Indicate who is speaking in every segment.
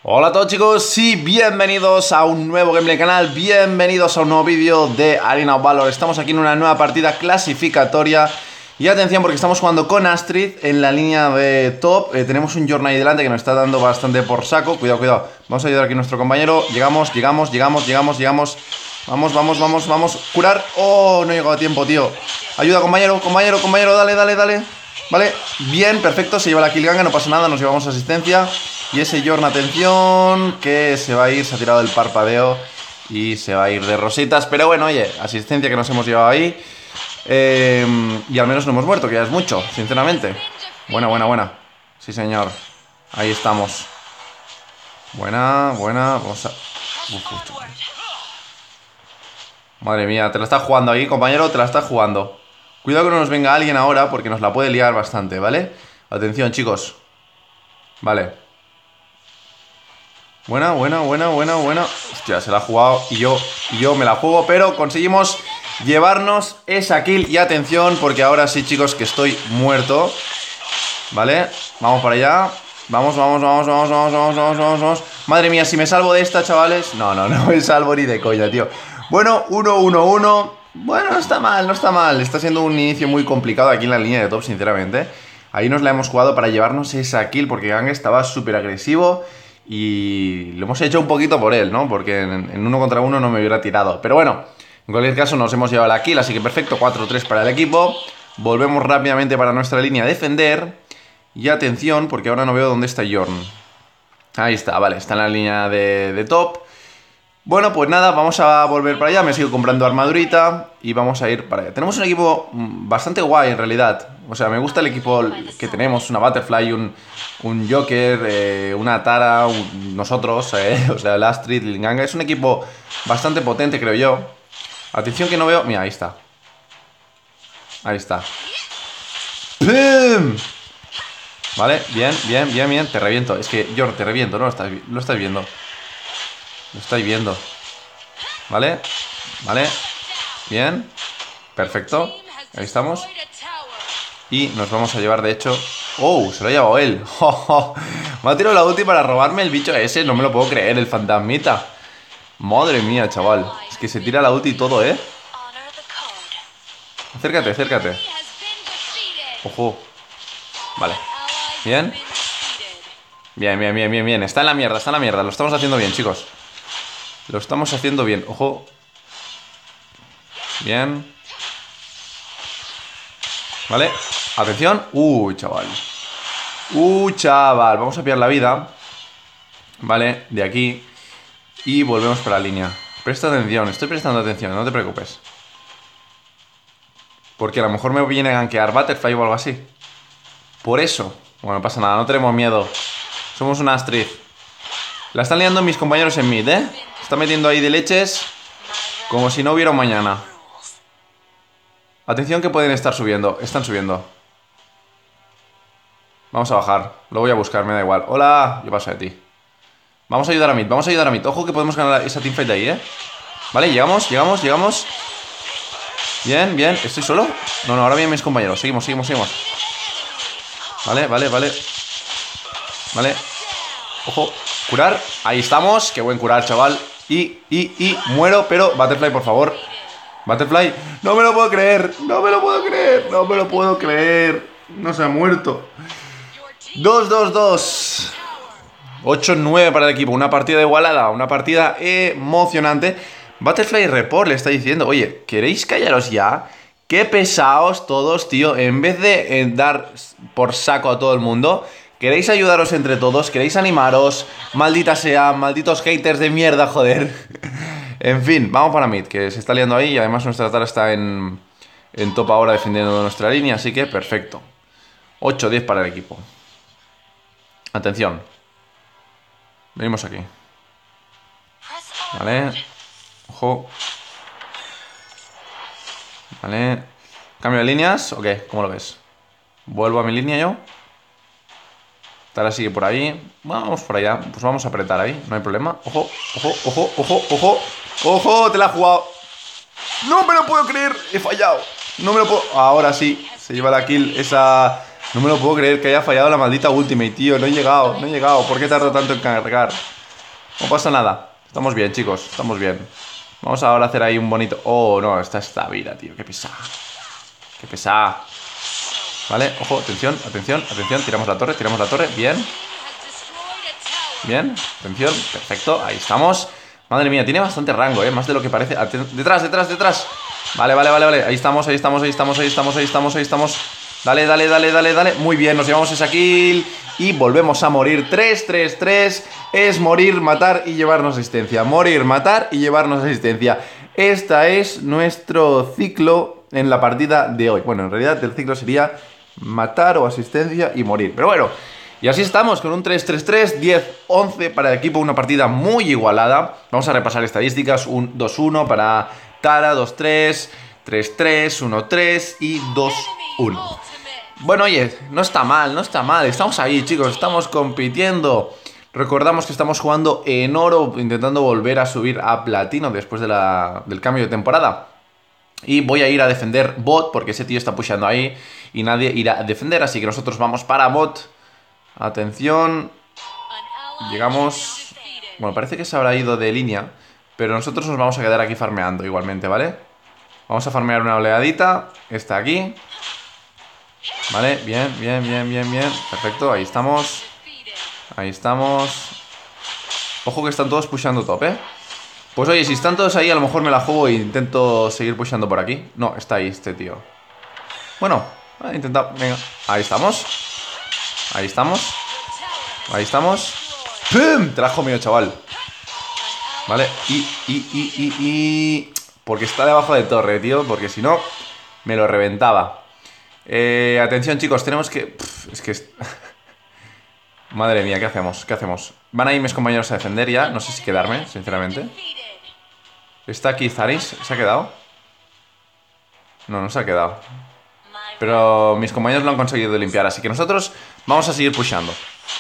Speaker 1: Hola a todos chicos y bienvenidos a un nuevo gameplay canal, bienvenidos a un nuevo vídeo de Arena of Valor. Estamos aquí en una nueva partida clasificatoria y atención porque estamos jugando con Astrid en la línea de top. Tenemos un Yorna ahí delante que nos está dando bastante por saco, cuidado, cuidado. Vamos a ayudar aquí a nuestro compañero, llegamos. Vamos, curar. Oh, no he llegado a tiempo, tío. Ayuda, compañero, dale. Vale, bien, perfecto, se lleva la killganga, no pasa nada, nos llevamos asistencia. Y ese Yorn, atención, que se va a ir, se ha tirado el parpadeo y se va a ir de rositas. Pero bueno, oye, asistencia que nos hemos llevado ahí. Y al menos no hemos muerto, que ya es mucho, sinceramente. Buena. Sí, señor. Ahí estamos. Buena. Vamos a... Madre mía, te la estás jugando ahí, compañero, te la estás jugando. Cuidado que no nos venga alguien ahora porque nos la puede liar bastante, ¿vale? Atención, chicos. Vale. Buena. Hostia, se la ha jugado y yo me la juego, pero conseguimos llevarnos esa kill. Y atención, porque ahora sí, chicos, que estoy muerto. Vale, vamos para allá. Vamos. Madre mía, si me salvo de esta, chavales. No me salvo ni de coña, tío. Bueno, 1-1-1. Bueno, no está mal. Está siendo un inicio muy complicado aquí en la línea de top, sinceramente. Ahí nos la hemos jugado para llevarnos esa kill porque Gang estaba súper agresivo. Y lo hemos hecho un poquito por él, ¿no? Porque en 1 contra 1 no me hubiera tirado. Pero bueno, en cualquier caso nos hemos llevado la kill, así que perfecto, 4-3 para el equipo. Volvemos rápidamente para nuestra línea a defender. Y atención, porque ahora no veo dónde está Yorn. Ahí está, vale, está en la línea de top. Bueno, pues nada, vamos a volver para allá. Me sigo comprando armadurita y vamos a ir para allá. Tenemos un equipo bastante guay en realidad. O sea, me gusta el equipo que tenemos. Una Butterfly, un Joker, una Tara, nosotros, o sea, el Astrid, el Ganga. Es un equipo bastante potente, creo yo. Atención que no veo... Mira, ahí está. ¡Pum! Vale, bien. Te reviento. Es que, Jorn, te reviento, ¿no? Lo estáis viendo. Lo estáis viendo. Vale. Bien. Perfecto. Ahí estamos. Y nos vamos a llevar, de hecho... ¡Oh! Se lo ha llevado él. Me ha tirado la ulti para robarme el bicho ese. No me lo puedo creer, el fantasmita. Madre mía, chaval. Es que se tira la ulti y todo, ¿eh? Acércate. Ojo. Vale. Bien. Está en la mierda. Lo estamos haciendo bien, chicos. Lo estamos haciendo bien. Ojo. Bien. Vale. Atención. Chaval. Vamos a pillar la vida. Vale, de aquí. Y volvemos para la línea. Presta atención, estoy prestando atención, no te preocupes. Porque a lo mejor me viene a gankear Butterfly o algo así. Por eso. Bueno, no pasa nada, no tenemos miedo. Somos una Astrid. La están liando mis compañeros en mid, ¿eh? Se está metiendo ahí de leches como si no hubiera un mañana. Atención que pueden estar subiendo. Están subiendo. Vamos a bajar. Lo voy a buscar, me da igual. Hola, yo paso de ti. Vamos a ayudar a mid. Ojo que podemos ganar esa teamfight de ahí, ¿eh? Vale, llegamos. Bien. ¿Estoy solo? No, ahora vienen mis compañeros. Seguimos. Vale. Ojo, curar. Ahí estamos. Qué buen curar, chaval. Y muero, pero Butterfly, por favor. Butterfly. No me lo puedo creer. No se ha muerto. 2-2-2. 8-9 para el equipo. Una partida igualada. Una partida emocionante. Butterfly Report le está diciendo: oye, ¿queréis callaros ya? Qué pesados todos, tío. En vez de dar por saco a todo el mundo, ¿queréis ayudaros entre todos? ¿Queréis animaros? Maldita sea, malditos haters de mierda, joder. En fin, vamos para mid, que se está liando ahí. Y además nuestra Tara está en top ahora defendiendo nuestra línea. Así que perfecto. 8-10 para el equipo. Atención. Venimos aquí. Vale. Ojo. Vale. ¿Cambio de líneas o qué? ¿Cómo lo ves? ¿Vuelvo a mi línea yo? Tara sigue por ahí. Vamos por allá. Pues vamos a apretar ahí. No hay problema. Ojo. ¡Ojo! Te la ha jugado. No me lo puedo creer. He fallado. No me lo puedo... Ahora sí. Se lleva la kill esa No me lo puedo creer que haya fallado la maldita ultimate, tío. No he llegado, no he llegado. ¿Por qué tardo tanto en cargar? No pasa nada. Estamos bien, chicos. Estamos bien. Vamos ahora a hacer ahí un bonito... Oh, no. Esta vida, tío. Qué pesada. Qué pesada. Vale, ojo, atención, atención, atención. Tiramos la torre. Bien. Bien, atención. Perfecto, ahí estamos. Madre mía, tiene bastante rango, más de lo que parece. Detrás, detrás, detrás. Vale, vale, vale, vale. Ahí estamos, ahí estamos, ahí estamos, ahí estamos, ahí estamos, ahí estamos. Dale, dale, dale, dale, dale. Muy bien, nos llevamos esa kill. Y volvemos a morir. 3-3-3. Es morir, matar y llevarnos asistencia. Morir, matar y llevarnos asistencia. Este es nuestro ciclo en la partida de hoy. Bueno, en realidad el ciclo sería matar o asistencia y morir. Pero bueno, y así estamos con un 3-3-3, 10-11 para el equipo. Una partida muy igualada. Vamos a repasar estadísticas. Un 2-1 para Tara, 2-3, 3-3, 1-3 y 2-1. Bueno, oye, no está mal, no está mal. Estamos ahí, chicos, estamos compitiendo. Recordamos que estamos jugando en oro, intentando volver a subir a platino después de del cambio de temporada. Y voy a ir a defender bot, porque ese tío está pusheando ahí y nadie irá a defender, así que nosotros vamos para bot. Atención. Llegamos... Bueno, parece que se habrá ido de línea, pero nosotros nos vamos a quedar aquí farmeando igualmente, ¿vale? Vamos a farmear una oleadita. Está aquí. Vale, bien, bien, bien, bien, bien. Perfecto, ahí estamos. Ahí estamos. Ojo que están todos pushando top, ¿eh? Pues oye, si están todos ahí, a lo mejor me la juego e intento seguir pushando por aquí. No, está ahí este tío. Bueno, intentado. Venga, ahí estamos. Ahí estamos. Ahí estamos. ¡Pum! Te la has comido, chaval. Vale, porque está debajo de torre, tío. Porque si no, me lo reventaba. Atención, chicos, tenemos que... es que... Madre mía, ¿qué hacemos? ¿Qué hacemos? Van a ir mis compañeros a defender ya. No sé si quedarme, sinceramente. ¿Está aquí Zaris? ¿Se ha quedado? No, no se ha quedado. Pero mis compañeros lo han conseguido limpiar. Así que nosotros vamos a seguir pushando.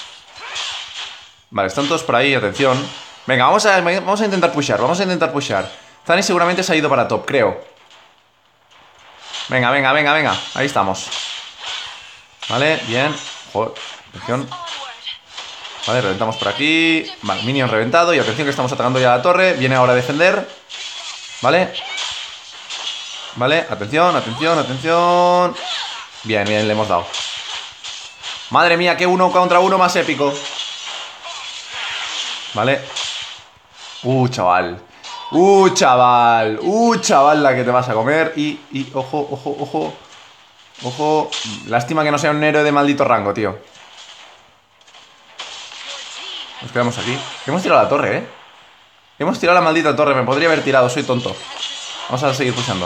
Speaker 1: Vale, están todos por ahí, atención. Venga, vamos a intentar pushar. Vamos a intentar pushar. Zaris seguramente se ha ido para top, creo. Venga, venga, venga, venga. Ahí estamos. Vale, bien. Joder, atención. Vale, reventamos por aquí. Vale, minion reventado. Y atención que estamos atacando ya a la torre. Viene ahora a defender. Vale. Vale, atención, atención, atención. Bien, bien, le hemos dado. Madre mía, qué 1 contra 1 más épico. Vale. Chaval. Chaval. Chaval, la que te vas a comer. Y, ojo, ojo, ojo. Ojo. Lástima que no sea un héroe de maldito rango, tío. Nos quedamos aquí. Hemos tirado la torre, ¿eh? Hemos tirado la maldita torre. Me podría haber tirado, soy tonto. Vamos a seguir pushando.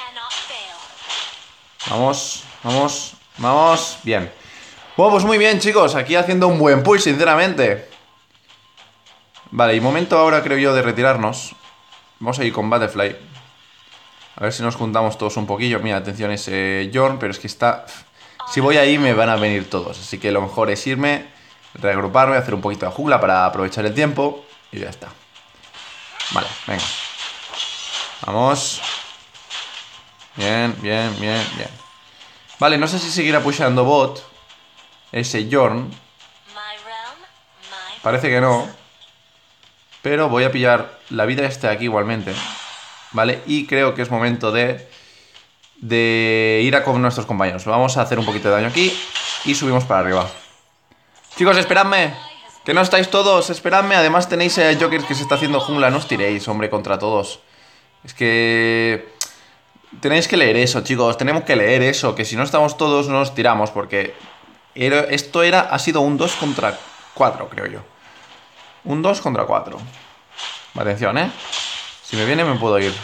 Speaker 1: Vamos, vamos, vamos. Bien. Bueno, pues muy bien, chicos. Aquí haciendo un buen push, sinceramente. Vale, y momento ahora, creo yo, de retirarnos. Vamos a ir con Butterfly. A ver si nos juntamos todos un poquillo. Mira, atención ese Jorn, pero es que está... Si voy ahí me van a venir todos. Así que lo mejor es irme, reagruparme, hacer un poquito de jungla para aprovechar el tiempo. Y ya está. Vale, venga. Vamos. Bien, bien, bien, bien. Vale, no sé si seguirá pushando bot ese Jorn. Parece que no. Pero voy a pillar la vida esta aquí igualmente. Vale, y creo que es momento de ir a con nuestros compañeros. Vamos a hacer un poquito de daño aquí y subimos para arriba. Chicos, esperadme. Que no estáis todos, esperadme. Además tenéis a Jokers que se está haciendo jungla. No os tiréis, hombre, contra todos. Es que... tenéis que leer eso, chicos. Tenemos que leer eso. Que si no estamos todos, no nos tiramos. Porque esto ha sido un 2 contra 4, creo yo. Un 2 contra 4. Atención, ¿eh? Si me viene me puedo ir.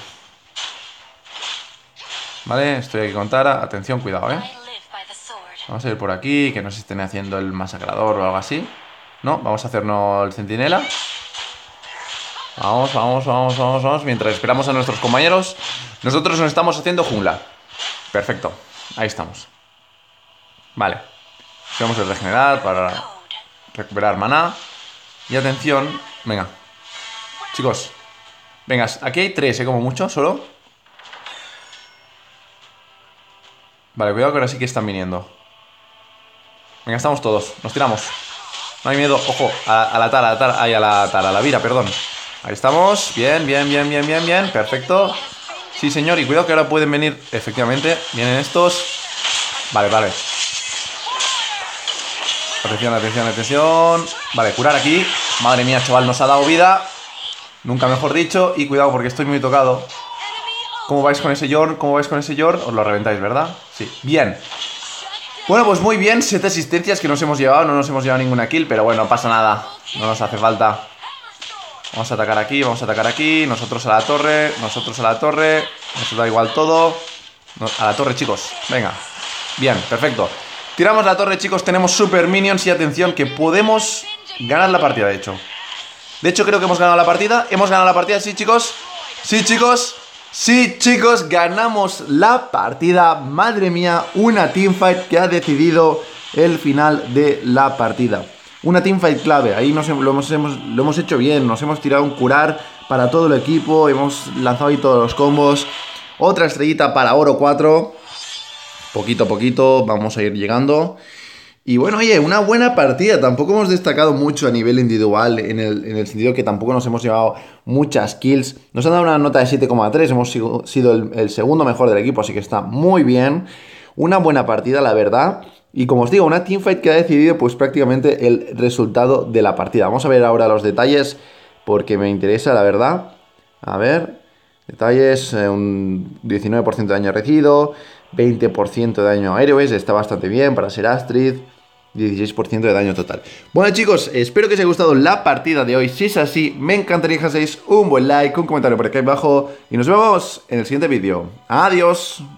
Speaker 1: Vale, estoy aquí con Tara. Atención, cuidado, ¿eh? Vamos a ir por aquí, que no se estén haciendo el masacrador o algo así. No, vamos a hacernos el centinela. Vamos, vamos, vamos, vamos, vamos. Mientras esperamos a nuestros compañeros, nosotros nos estamos haciendo jungla. Perfecto, ahí estamos. Vale. Vamos a regenerar para recuperar maná. Y atención, venga. Chicos, venga, aquí hay 3, como mucho, solo. Vale, cuidado que ahora sí que están viniendo. Venga, estamos todos. Nos tiramos. No hay miedo. Ojo, a la Tara. Ay, a la Vira, perdón. Ahí estamos. Bien. Perfecto. Sí, señor. Y cuidado que ahora pueden venir. Efectivamente. Vienen estos. Vale. Atención. Vale, curar aquí. Madre mía, chaval, nos ha dado vida. Nunca mejor dicho. Y cuidado porque estoy muy tocado. ¿Cómo vais con ese Yorn? Os lo reventáis, ¿verdad? Sí. Bien. Bueno, pues muy bien. 7 asistencias que nos hemos llevado. No nos hemos llevado ninguna kill, pero bueno, no pasa nada. No nos hace falta. Vamos a atacar aquí. Nosotros a la torre. Nos da igual todo. A la torre, chicos. Venga. Bien, perfecto. Tiramos la torre, chicos. Tenemos super minions y atención que podemos ganar la partida, de hecho. Creo que hemos ganado la partida. Sí, chicos. Sí, chicos, ganamos la partida. Madre mía, una teamfight que ha decidido el final de la partida. Una teamfight clave. Ahí lo hemos hecho bien. Nos hemos tirado un curar para todo el equipo. Hemos lanzado ahí todos los combos. Otra estrellita para oro 4. Poquito a poquito vamos a ir llegando. Y bueno, oye, una buena partida. Tampoco hemos destacado mucho a nivel individual, en el sentido que tampoco nos hemos llevado muchas kills. Nos han dado una nota de 7,3, hemos sido el segundo mejor del equipo, así que está muy bien. Una buena partida, la verdad. Y como os digo, una teamfight que ha decidido pues prácticamente el resultado de la partida. Vamos a ver ahora los detalles, porque me interesa, la verdad. A ver, detalles, un 19% de daño recibido, 20% de daño a héroes, está bastante bien para ser Astrid. 16% de daño total. Bueno, chicos, espero que os haya gustado la partida de hoy. Si es así, me encantaría que dejaseis un buen like, un comentario por aquí abajo y nos vemos en el siguiente vídeo. Adiós.